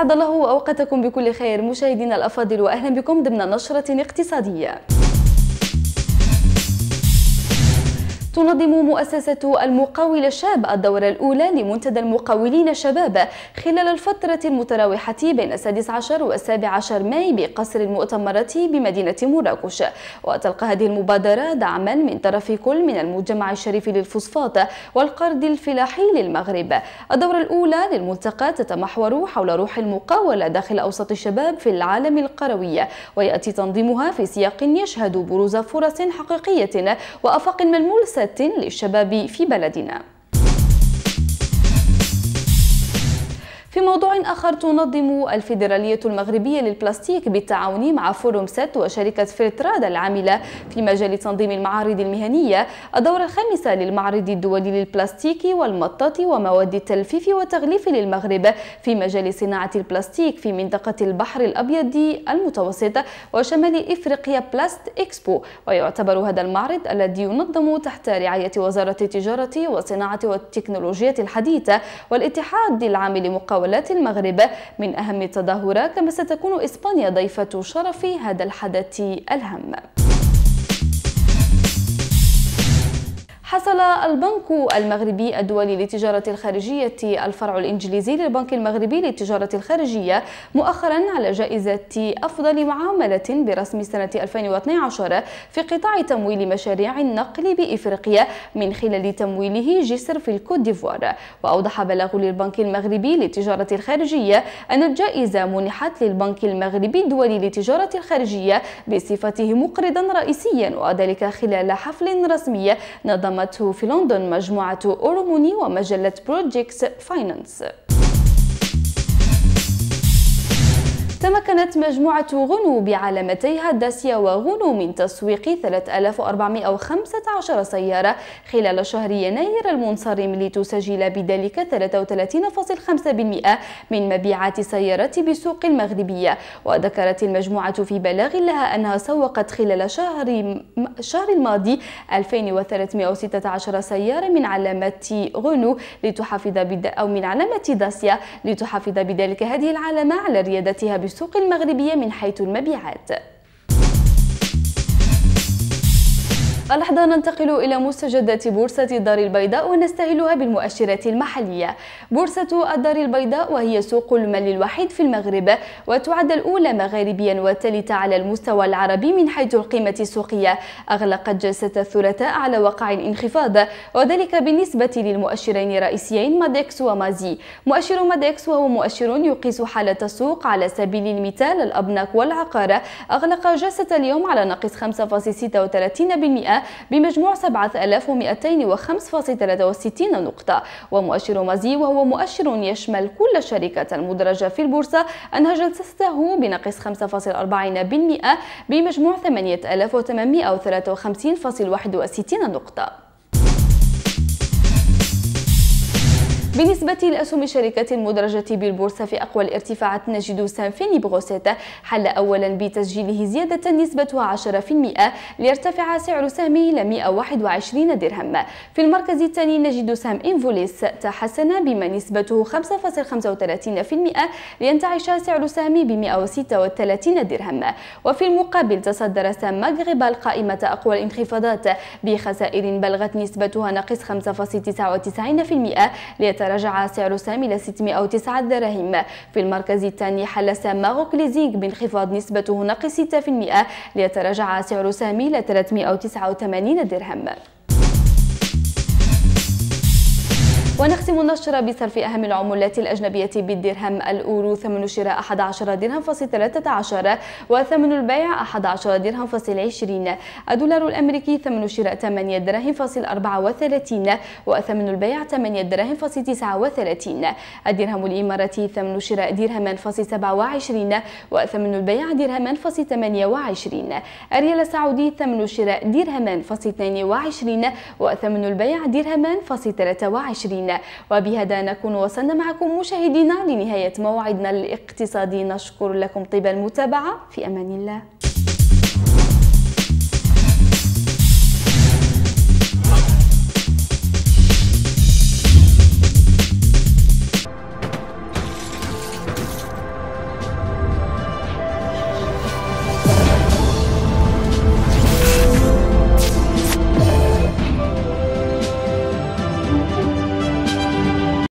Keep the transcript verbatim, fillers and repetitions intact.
أسعد الله أوقاتكم بكل خير مشاهدينا الأفاضل، وأهلا بكم ضمن نشرة اقتصادية. تنظم مؤسسة المقاول الشاب الدورة الأولى لمنتدى المقاولين الشباب خلال الفترة المتراوحة بين السادس عشر والسابع عشر ماي بقصر المؤتمرات بمدينة مراكش. وتلقى هذه المبادرة دعما من طرف كل من المجمع الشريف للفوسفات والقرض الفلاحي للمغرب. الدورة الأولى للملتقى تتمحور حول روح المقاولة داخل أوسط الشباب في العالم القروي، ويأتي تنظيمها في سياق يشهد بروز فرص حقيقية وآفاق ملموسة للشباب في بلدنا. في موضوع آخر، تنظم الفيدرالية المغربية للبلاستيك بالتعاون مع فوروم ست وشركة فيرتراد العاملة في مجال تنظيم المعارض المهنية الدورة الخامسة للمعرض الدولي للبلاستيك والمطاط ومواد التلفيف والتغليف للمغرب في مجال صناعة البلاستيك في منطقة البحر الأبيض المتوسط وشمال إفريقيا بلاست إكسبو. ويعتبر هذا المعرض الذي ينظم تحت رعاية وزارة التجارة والصناعة والتكنولوجيا الحديثة والاتحاد العام لمقاولات المغرب من أهم التظاهرات، كما ستكون إسبانيا ضيفة شرف هذا الحدث الهام. حصل البنك المغربي الدولي للتجارة الخارجية الفرع الإنجليزي للبنك المغربي للتجارة الخارجية مؤخرا على جائزة أفضل معاملة برسم سنة ألفين واثني عشر في قطاع تمويل مشاريع النقل بإفريقيا من خلال تمويله جسر في الكوت ديفوار. وأوضح بلاغ للبنك المغربي للتجارة الخارجية أن الجائزة منحت للبنك المغربي الدولي للتجارة الخارجية بصفته مقرضا رئيسيا، وذلك خلال حفل رسمي نظم في لندن مجموعة أوروموني ومجلة بروجيكتس فاينانس. تمكنت مجموعة غنو بعلامتيها داسيا وغنو من تسويق ثلاثة آلاف وأربعمائة وخمسة عشر سيارة خلال شهر يناير المنصرم، لتسجل بذلك ثلاثة وثلاثين فاصلة خمسة بالمئة من مبيعات السيارات بالسوق المغربية. وذكرت المجموعة في بلاغ لها أنها سوقت خلال شهر الشهر الماضي ألفين وثلاثمائة وستة عشر سيارة من علامة غنو لتحافظ بد... أو من علامة داسيا لتحافظ بذلك هذه العلامة على ريادتها بالسوق المغربية من حيث المبيعات. اللحظة ننتقل إلى مستجدات بورصة الدار البيضاء ونستهلها بالمؤشرات المحلية. بورصة الدار البيضاء وهي سوق المال الوحيد في المغرب، وتعد الأولى مغاربيا والثالثة على المستوى العربي من حيث القيمة السوقية، أغلقت جلسة الثلاثاء على وقع الانخفاض، وذلك بالنسبة للمؤشرين الرئيسيين مادكس ومازي. مؤشر مادكس وهو مؤشر يقيس حالة السوق على سبيل المثال الأبناك والعقار، أغلق جلسة اليوم على ناقص خمسة فاصلة ستة وثلاثين بالمئة بمجموع سبعة آلاف ومئتين وخمسة فاصلة ثلاثة وستين نقطة. ومؤشر مازي وهو مؤشر يشمل كل الشركات المدرجة في البورصة أنهى جلسته بناقص خمسة فاصلة أربعين بالمئة بمجموع ثمانية آلاف وثمانمائة وثلاثة وخمسين فاصلة واحد وستين نقطة. بالنسبة لأسهم الشركات المدرجة بالبورصة في أقوى الارتفاعات، نجد سهم فيني بغوسيت حل أولا بتسجيله زيادة نسبتها عشرة بالمئة ليرتفع سعر سهمه إلى مئة وواحد وعشرين درهم. في المركز الثاني نجد سهم إنفوليس تحسن بما نسبته خمسة فاصلة خمسة وثلاثين بالمئة لينتعش سعر سهمه ب مئة وستة وثلاثين درهم. وفي المقابل تصدر سهم مغرب قائمة أقوى الانخفاضات بخسائر بلغت نسبتها ناقص خمسة فاصلة تسعة وتسعين بالمئة ليتراجع سعر سهم إلى ستمائة وتسعة دراهم. في المركز الثاني حل سهم ماروك ليزينغ بانخفاض نسبته ناقص ستة بالمئة ليتراجع سعر سهم إلى ثلاثمائة وتسعة وثمانين درهم. ونختم النشرة بصرف أهم العملات الأجنبية بالدرهم. الأورو ثمن شراء أحد عشر درهم فاصل ثلاثة عشر وثمن البيع أحد عشر درهم فاصل عشرين. الدولار الأمريكي ثمن شراء ثمانية دراهم فاصل أربعة وثلاثين وثمن البيع ثمانية دراهم فاصل تسعة وثلاثين. الدرهم الإماراتي ثمن شراء درهما فاصل سبعة وعشرين وثمن البيع درهما فاصل ثمانية وعشرين. الريال السعودي ثمن شراء درهما فاصل اثنين وعشرين وثمن البيع درهما فاصل ثلاثة وعشرين. وبهذا نكون وصلنا معكم مشاهدينا لنهاية موعدنا الاقتصادي. نشكر لكم طيب المتابعة، في أمان الله.